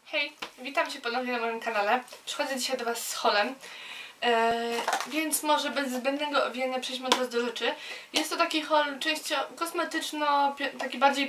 Hej, witam Cię ponownie na moim kanale. Przychodzę dzisiaj do Was z haulem, więc może bez zbędnego owijania przejdźmy od razu do rzeczy. Jest to taki haul częściowo kosmetyczno, taki bardziej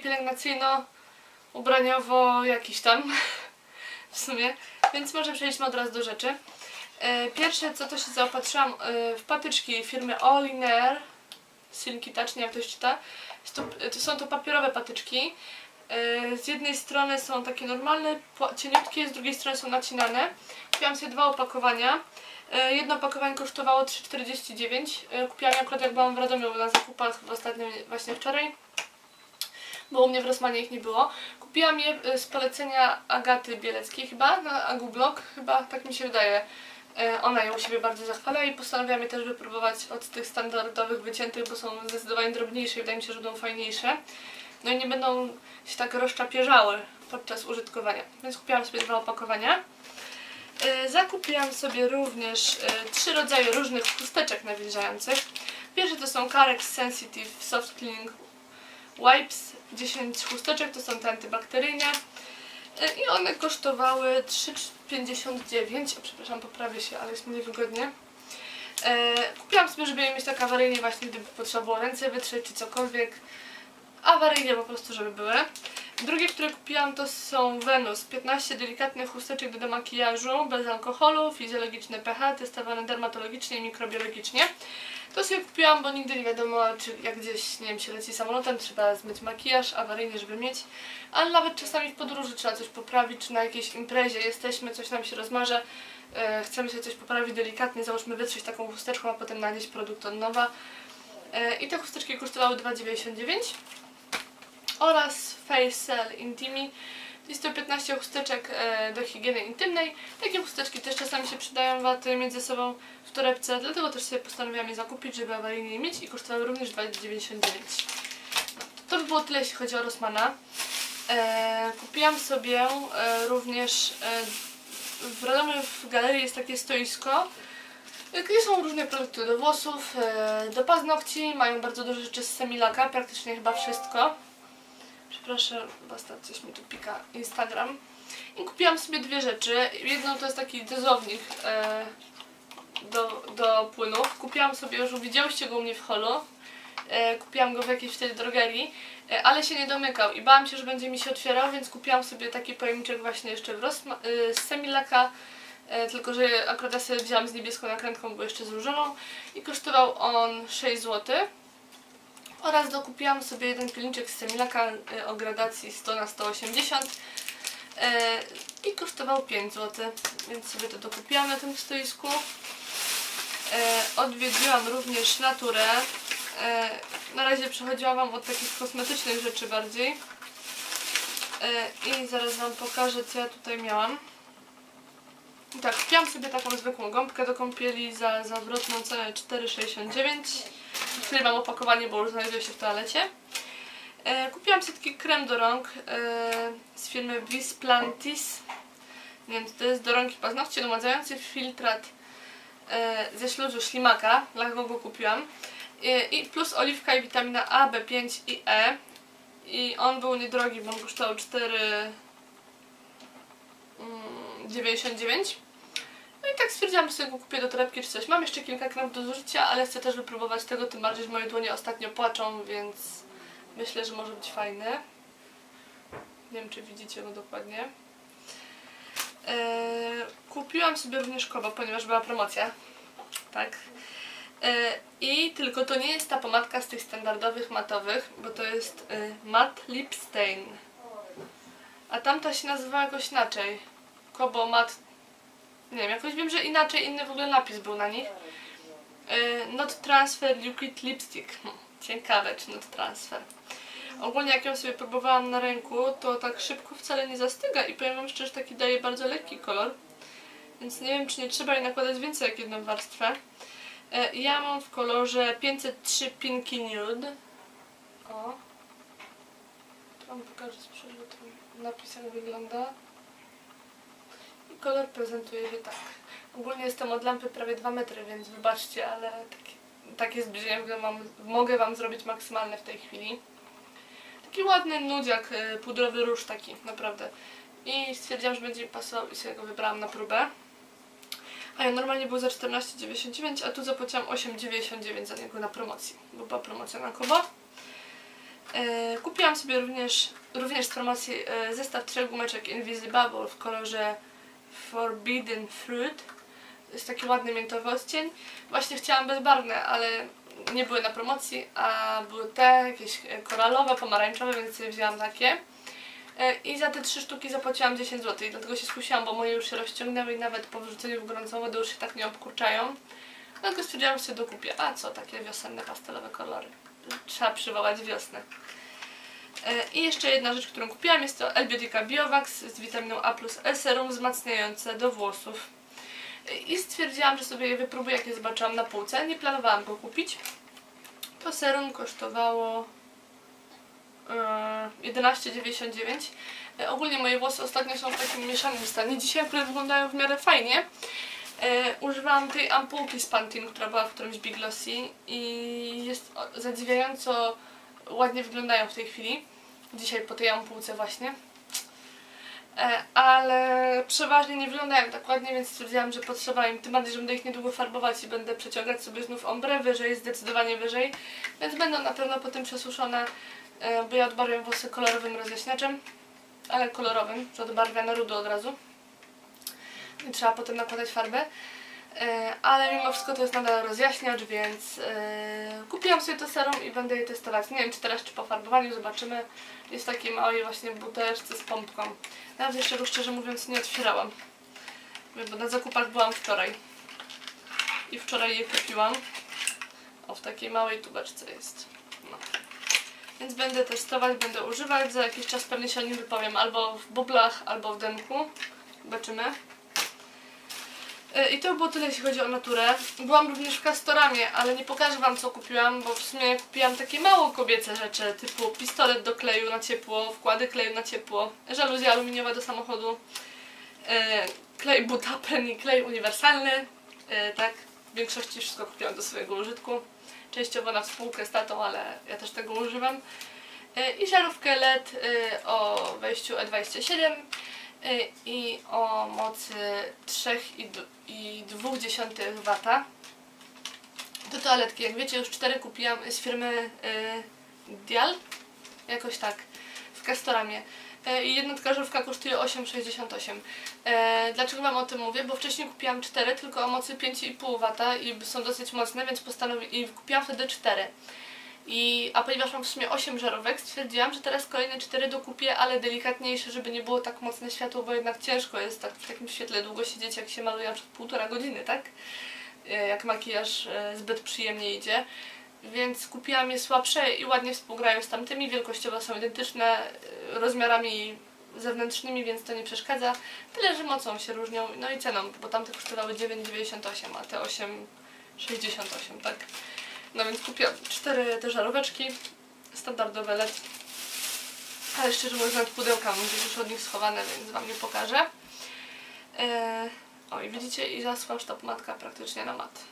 pielęgnacyjno-ubraniowo jakiś tam w sumie, więc może przejdźmy od razu do rzeczy. Pierwsze co to się zaopatrzyłam w patyczki firmy All in Air, Silky Touch, nie jak ktoś czyta. Są to papierowe patyczki. Z jednej strony są takie normalne, cieniutkie, z drugiej strony są nacinane. Kupiłam sobie dwa opakowania. Jedno opakowanie kosztowało 3,49. Kupiłam je akurat jak byłam w Radomiu na zakupach ostatnio, właśnie wczoraj, bo u mnie w Rossmanie ich nie było. Kupiłam je z polecenia Agaty Bieleckiej chyba, na Agublog, chyba tak mi się wydaje. Ona je u siebie bardzo zachwala i postanowiłam je też wypróbować od tych standardowych wyciętych, bo są zdecydowanie drobniejsze i wydaje mi się, że będą fajniejsze. No i nie będą się tak rozczapierzały podczas użytkowania. Więc kupiłam sobie dwa opakowania. Zakupiłam sobie również 3 rodzaje różnych chusteczek nawilżających. Pierwsze to są Carex Sensitive Soft Cleaning Wipes. 10 chusteczek, to są te antybakteryjne. I one kosztowały 3,59. Przepraszam, poprawię się, ale jest mi niewygodnie. Kupiłam sobie, żeby je mieć tak awaryjnie właśnie, gdyby potrzeba było ręce wytrzeć czy cokolwiek. Awaryjnie po prostu, żeby były. Drugie, które kupiłam, to są Venus. 15 delikatnych chusteczek do demakijażu, bez alkoholu, fizjologiczne pH, testowane dermatologicznie i mikrobiologicznie. To sobie kupiłam, bo nigdy nie wiadomo, czy jak gdzieś, nie wiem, się leci samolotem, trzeba zmyć makijaż awaryjnie, żeby mieć. Ale nawet czasami w podróży trzeba coś poprawić, czy na jakiejś imprezie jesteśmy, coś nam się rozmarza, chcemy sobie coś poprawić delikatnie, załóżmy wytrzeć taką chusteczką, a potem nanieść produkt od nowa. I te chusteczki kosztowały 2,99. Oraz Facial Intimi. Jest to 15 chusteczek do higieny intymnej. Takie chusteczki też czasami się przydają między sobą w torebce, dlatego też sobie postanowiłam je zakupić, żeby awaryjnie je mieć i kosztowały również 2,99. To by było tyle, jeśli chodzi o Rossmana. Kupiłam sobie również w Radomiu w galerii jest takie stoisko, gdzie są różne produkty do włosów, do paznokci, mają bardzo dużo rzeczy z Semilaka, praktycznie chyba wszystko. Przepraszam, basta, coś mi tu pika Instagram. I kupiłam sobie dwie rzeczy. Jedną to jest taki dozownik do płynów. Kupiłam sobie, już widziałyście go u mnie w holu. Kupiłam go w jakiejś wtedy drogerii, ale się nie domykał i bałam się, że będzie mi się otwierał, więc kupiłam sobie taki pojemniczek właśnie jeszcze z Semilaka. Tylko że akurat ja sobie wzięłam z niebieską nakrętką, bo jeszcze z różową i kosztował on 6 zł. Oraz dokupiłam sobie jeden pilniczek z Semilaka o gradacji 100 na 180 i kosztował 5 zł, więc sobie to dokupiłam na tym stoisku. Odwiedziłam również Naturę. Na razie przechodziłam Wam od takich kosmetycznych rzeczy bardziej i zaraz Wam pokażę, co ja tutaj miałam. Tak, kupiłam sobie taką zwykłą gąbkę do kąpieli za zawrotną cenę 4,69, w której mam opakowanie, bo już znajduje się w toalecie. Kupiłam sobie taki krem do rąk z firmy Visplantis. Nie wiem, to jest do rąk i paznokci namadzający filtrat ze śluzu ślimaka, dla kogo kupiłam. I plus oliwka i witamina A, B5 i E. I on był niedrogi, bo on kosztował 4,99. No i tak stwierdziłam, że sobie go kupię do torebki czy coś. Mam jeszcze kilka kremów do zużycia, ale chcę też wypróbować tego, tym bardziej, że moje dłonie ostatnio płaczą, więc myślę, że może być fajny. Nie wiem, czy widzicie go dokładnie. Kupiłam sobie również Kobo, ponieważ była promocja. Tak. I tylko to nie jest ta pomadka z tych standardowych matowych, bo to jest Matte Lip Stain. A tamta się nazywa jakoś inaczej. Kobo Matte. Nie wiem, jakoś wiem, że inaczej, inny w ogóle napis był na nich. Not Transfer Liquid Lipstick. Ciekawe, czy Not Transfer. Ogólnie jak ją sobie próbowałam na ręku, to tak szybko wcale nie zastyga i powiem Wam szczerze, że taki daje bardzo lekki kolor. Więc nie wiem, czy nie trzeba jej nakładać więcej jak jedną warstwę. Ja mam w kolorze 503 Pinky Nude. O. Tu Wam pokażę z przodu, ten napis jak wygląda. Kolor prezentuje się tak. Ogólnie jestem od lampy prawie 2 metry, więc wybaczcie, ale takie zbliżenie mogę Wam zrobić maksymalne w tej chwili. Taki ładny nudziak, pudrowy róż taki, naprawdę. i stwierdziłam, że będzie mi pasował i sobie go wybrałam na próbę. A ja normalnie był za 14,99, a tu zapłaciłam 8,99 za niego na promocji, bo była promocja na Kobo. Kupiłam sobie również z promocji zestaw 3 gumeczek Invisible w kolorze Forbidden Fruit. Jest taki ładny miętowy odcień. Właśnie chciałam bezbarwne, ale nie były na promocji, a były te jakieś koralowe, pomarańczowe, więc sobie wzięłam takie. I za te 3 sztuki zapłaciłam 10 zł, dlatego się skusiłam, bo moje już się rozciągnęły i nawet po wrzuceniu w gorącą wodę już się tak nie obkurczają. Dlatego stwierdziłam, że sobie dokupię. A co, takie wiosenne pastelowe kolory. Trzeba przywołać wiosnę. I jeszcze jedna rzecz, którą kupiłam, jest to Elbiutica Biovax z witaminą A plus E serum wzmacniające do włosów. I stwierdziłam, że sobie je wypróbuję, jak je zobaczyłam na półce. Nie planowałam go kupić. To serum kosztowało 11,99. Ogólnie moje włosy ostatnio są w takim mieszanym stanie. Dzisiaj akurat wyglądają w miarę fajnie. Używałam tej ampułki z Pantene, która była w którymś Big Glossy i jest zadziwiająco ładnie wyglądają w tej chwili. Dzisiaj po tej ampułce właśnie. Ale przeważnie nie wyglądają tak ładnie, więc stwierdziłam, że potrzeba im, tym bardziej, że będę ich niedługo farbować i będę przeciągać sobie znów ombre wyżej, zdecydowanie wyżej, więc będą na pewno potem przesuszone, bo ja odbarwiam włosy kolorowym rozjaśniaczem, ale kolorowym, że odbarwia na rudo od razu i trzeba potem nakładać farbę, ale mimo wszystko to jest nadal rozjaśniacz, więc kupiłam sobie to serum i będę je testować. Nie wiem, czy teraz, czy po farbowaniu, zobaczymy. Jest w takiej małej właśnie buteleczce z pompką. Nawet jeszcze go, szczerze mówiąc, nie otwierałam, bo na zakupach byłam wczoraj i wczoraj je kupiłam. O, w takiej małej tubeczce jest. No. Więc będę testować, będę używać, za jakiś czas pewnie się o nim wypowiem, albo w bublach, albo w demku. Zobaczymy. I to było tyle, jeśli chodzi o naturę. Byłam również w Castoramie, ale nie pokażę wam, co kupiłam, bo w sumie kupiłam takie mało kobiece rzeczy, typu pistolet do kleju na ciepło, wkłady kleju na ciepło, żaluzja aluminiowa do samochodu, klej butapen i klej uniwersalny, tak, w większości wszystko kupiłam do swojego użytku, częściowo na współkę z tatą, ale ja też tego używam. I żarówkę LED o wejściu E27 i o mocy 3,2 W. Do toaletki, jak wiecie, już 4 kupiłam z firmy Dial, jakoś tak, w Castoramie. I jednotka żarówka kosztuje 8,68. Dlaczego wam o tym mówię? Bo wcześniej kupiłam 4, tylko o mocy 5,5 W i są dosyć mocne, więc kupiłam wtedy 4. A ponieważ mam w sumie 8 żarówek, stwierdziłam, że teraz kolejne 4 dokupię, ale delikatniejsze, żeby nie było tak mocne światło, bo jednak ciężko jest tak w takim świetle długo siedzieć, jak się maluje na przykład 1,5 godziny, tak? Jak makijaż zbyt przyjemnie idzie. Więc kupiłam je słabsze i ładnie współgrają z tamtymi, wielkościowo są identyczne, rozmiarami zewnętrznymi, więc to nie przeszkadza. Tyle, że mocą się różnią, no i ceną, bo tamte kosztowały 9,98, a te 8,68, tak? No więc kupiłam 4 te żaróweczki, standardowe LED, ale szczerze mówiąc nawet pudełka mam gdzieś już od nich schowane, więc wam nie pokażę. O i widzicie, i zaschła już ta pomadka praktycznie na mat.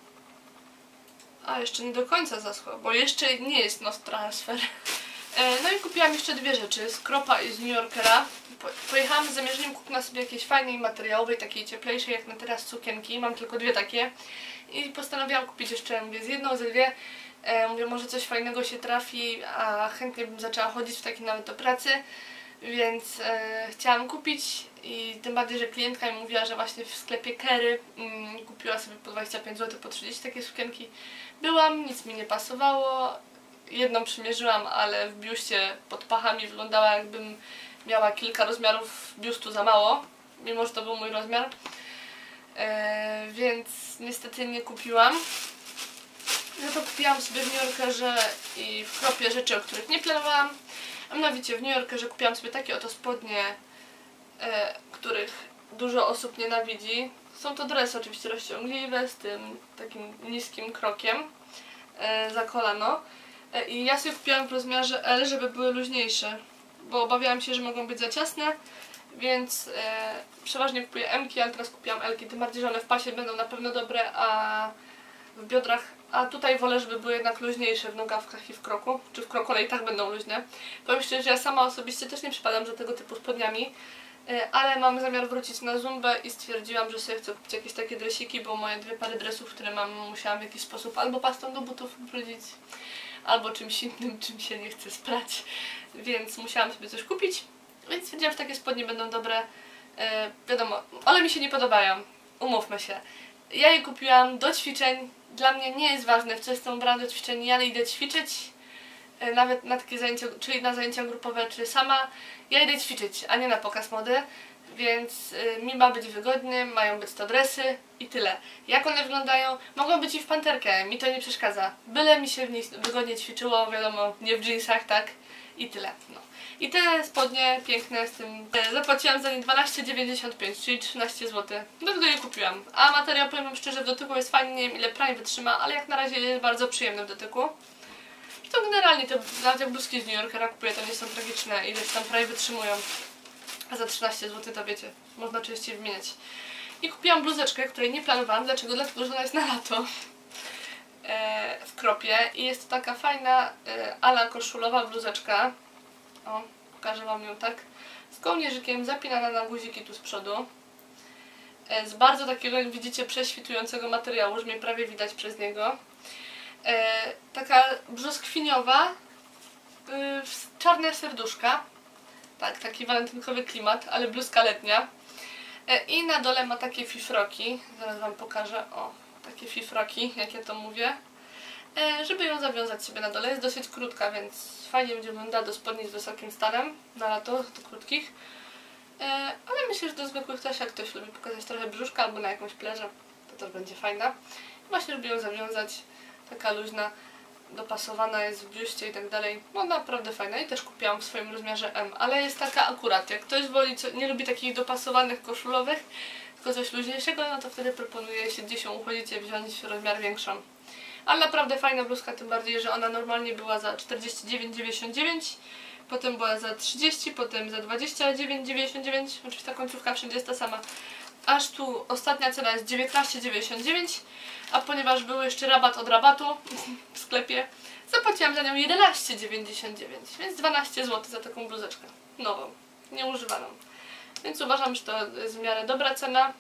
A jeszcze nie do końca zaschła, bo jeszcze nie jest nos transfer. No i kupiłam jeszcze 2 rzeczy, z Kropa i z New Yorkera. Pojechałam z zamierzeniem kupienia sobie jakiejś fajnej, materiałowej, takiej cieplejszej jak na teraz sukienki. Mam tylko 2 takie. I postanowiłam kupić jeszcze, mówię, z jedną, ze 2. Mówię, może coś fajnego się trafi, a chętnie bym zaczęła chodzić w takim nawet do pracy. Więc chciałam kupić i tym bardziej, że klientka mi mówiła, że właśnie w sklepie Kery kupiła sobie po 25 zł, po 30 takie sukienki. Byłam, nic mi nie pasowało. Jedną przymierzyłam, ale w biuście pod pachami wyglądała, jakbym miała kilka rozmiarów biustu za mało, mimo że to był mój rozmiar. Więc niestety nie kupiłam. No to kupiłam sobie w New Yorkerze i w Kropie rzeczy, o których nie planowałam. A mianowicie w New Yorkerze kupiłam sobie takie oto spodnie, których dużo osób nienawidzi. Są to dresy oczywiście rozciągliwe, z tym takim niskim krokiem za kolano. I ja sobie kupiłam w rozmiarze L, żeby były luźniejsze, bo obawiałam się, że mogą być za ciasne, więc przeważnie kupuję M-ki, ale teraz kupiłam L-ki, tym bardziej, że one w pasie będą na pewno dobre, a w biodrach, a tutaj wolę, żeby były jednak luźniejsze w nogawkach i w kroku, czy w kroku, ale i tak będą luźne. Powiem szczerze, że ja sama osobiście też nie przypadam za tego typu spodniami, Ale mam zamiar wrócić na zumbę i stwierdziłam, że sobie chcę kupić jakieś takie dresiki, bo moje 2 pary dresów, które mam, musiałam w jakiś sposób albo pastą do butów ubrudzić, albo czymś innym, czym się nie chce sprać, więc musiałam sobie coś kupić. Więc stwierdziłam, że takie spodnie będą dobre. Wiadomo, one mi się nie podobają, umówmy się. Ja je kupiłam do ćwiczeń, dla mnie nie jest ważne, w co jestem ubrana do ćwiczeń, ja idę ćwiczyć, nawet na takie zajęcia, czyli na zajęcia grupowe, czy sama, ja idę ćwiczyć, a nie na pokaz mody, więc mi ma być wygodny, mają być to dresy i tyle. Jak one wyglądają? Mogą być i w panterkę, mi to nie przeszkadza. Byle mi się w nich wygodnie ćwiczyło, wiadomo, nie w jeansach, tak? I tyle. No. I te spodnie piękne z tym zapłaciłam za nie 12,95, czyli 13 zł. Dlatego je kupiłam. A materiał, powiem wam szczerze, w dotyku jest fajny, nie wiem ile pranie wytrzyma, ale jak na razie jest bardzo przyjemny w dotyku. I to generalnie te, nawet jak bluzki z New Yorkera kupuję, to nie są tragiczne, ileś tam prawie wytrzymują. A za 13 zł to wiecie, można częściej wymieniać. I kupiłam bluzeczkę, której nie planowałam. Dlaczego? Dlatego, że ona jest na lato. W kropie. I jest to taka fajna ala koszulowa bluzeczka. O, pokażę wam ją tak. Z kołnierzykiem, zapinana na guziki tu z przodu. Z bardzo takiego, jak widzicie, prześwitującego materiału, że mnie prawie widać przez niego. Taka brzoskwiniowa, czarne serduszka. Tak, taki walentynkowy klimat, ale bluzka letnia. I na dole ma takie fifroki. Zaraz wam pokażę. O, takie fifroki, jak ja to mówię. Żeby ją zawiązać sobie na dole. Jest dosyć krótka, więc fajnie będzie wyglądała do spodni z wysokim stanem na lato, do krótkich. Ale myślę, że do zwykłych też, jak ktoś lubi pokazać trochę brzuszka albo na jakąś pleżę, to też będzie fajna. I właśnie, żeby ją zawiązać, taka luźna, dopasowana jest w biuście i tak dalej. No naprawdę fajna i też kupiłam w swoim rozmiarze M, ale jest taka akurat. Jak ktoś woli, nie lubi takich dopasowanych koszulowych, tylko coś luźniejszego, no to wtedy proponuję się gdzieś ją uchodzicie wziąć rozmiar większą. Ale naprawdę fajna bluzka, tym bardziej, że ona normalnie była za 49,99, potem była za 30, potem za 29,99, oczywiście ta końcówka wszędzie jest ta sama. Aż tu ostatnia cena jest 19,99, a ponieważ był jeszcze rabat od rabatu w sklepie, zapłaciłam za nią 11,99, więc 12 zł za taką bluzeczkę. Nową, nieużywaną. Więc uważam, że to jest w miarę dobra cena.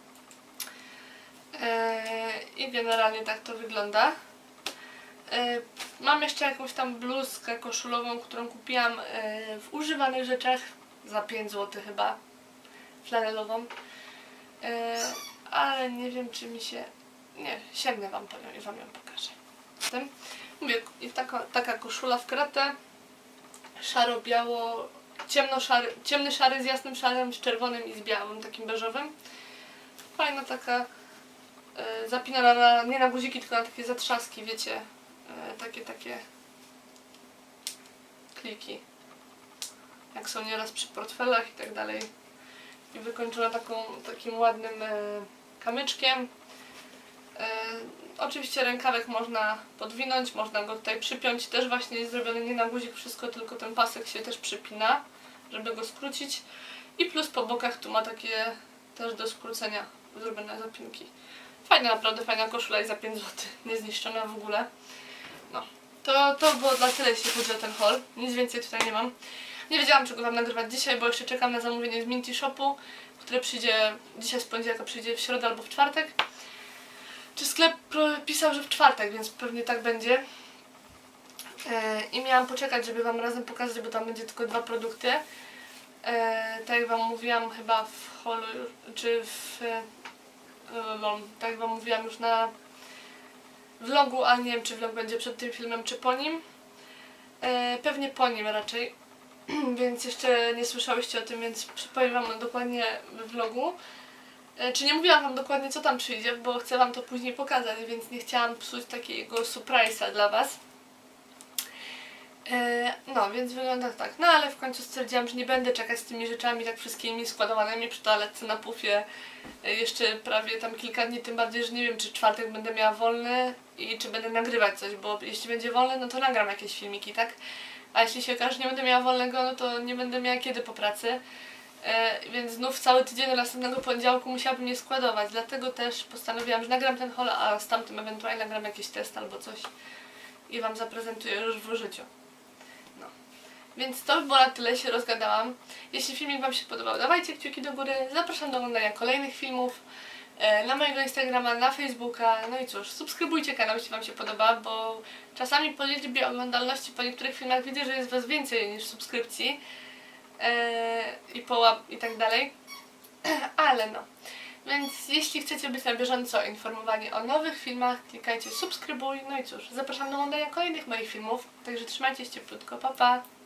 I generalnie tak to wygląda. Mam jeszcze jakąś tam bluzkę koszulową, którą kupiłam w używanych rzeczach za 5 zł chyba, flanelową. Ale nie wiem, czy mi się... Nie, sięgnę wam po nią i wam ją pokażę. Zatem, mówię, taka koszula w kratę, szaro-biało, ciemny szary z jasnym szarym, z czerwonym i z białym, takim beżowym. Fajna taka, zapinana nie na guziki, tylko na takie zatrzaski, wiecie, takie kliki, jak są nieraz przy portfelach i tak dalej. I wykończona takim ładnym kamyczkiem. Oczywiście rękawek można podwinąć, można go tutaj przypiąć. Też właśnie jest zrobiony nie na guzik wszystko, tylko ten pasek się też przypina, żeby go skrócić. I plus po bokach tu ma takie też do skrócenia zrobione zapinki. Fajna, naprawdę fajna koszula i za 5 zł. Niezniszczona w ogóle. No. To było dla tyle, jeśli chodzi o ten haul. Nic więcej tutaj nie mam. Nie wiedziałam, czego wam nagrywać dzisiaj, bo jeszcze czekam na zamówienie z Minty Shopu, które przyjdzie dzisiaj z poniedziałku, przyjdzie w środę albo w czwartek. Czy sklep pisał, że w czwartek, więc pewnie tak będzie. I miałam poczekać, żeby wam razem pokazać, bo tam będzie tylko 2 produkty. Tak jak wam mówiłam chyba w haulu, czy w... tak jak wam mówiłam już na vlogu, ale nie wiem, czy vlog będzie przed tym filmem, czy po nim. Pewnie po nim raczej. Więc jeszcze nie słyszałyście o tym, więc powiem wam dokładnie w vlogu. Czy nie mówiłam wam dokładnie, co tam przyjdzie, bo chcę wam to później pokazać, więc nie chciałam psuć takiego surprise'a dla was. No, więc wygląda tak. No, ale w końcu stwierdziłam, że nie będę czekać z tymi rzeczami tak wszystkimi składowanymi przy toaletce na pufie jeszcze prawie tam kilka dni, tym bardziej, że nie wiem, czy w czwartek będę miała wolny i czy będę nagrywać coś, bo jeśli będzie wolny, no to nagram jakieś filmiki, tak? A jeśli się okaże, że nie będę miała wolnego, no to nie będę miała kiedy po pracy. Więc znów cały tydzień do następnego poniedziałku musiałabym je składować. Dlatego też postanowiłam, że nagram ten haul, a z tamtym ewentualnie nagram jakiś test albo coś i wam zaprezentuję już w życiu. No. Więc to by było na tyle, się rozgadałam. Jeśli filmik Wam się podobał, dawajcie kciuki do góry. Zapraszam do oglądania kolejnych filmów na mojego Instagrama, na Facebooka. No i cóż, subskrybujcie kanał, jeśli Wam się podoba, bo czasami po liczbie oglądalności po niektórych filmach widzę, że jest Was więcej niż subskrypcji i tak dalej. Ale no. Więc jeśli chcecie być na bieżąco informowani o nowych filmach, klikajcie subskrybuj. No i cóż, zapraszam do oglądania kolejnych moich filmów. Także trzymajcie się cieplutko, pa pa!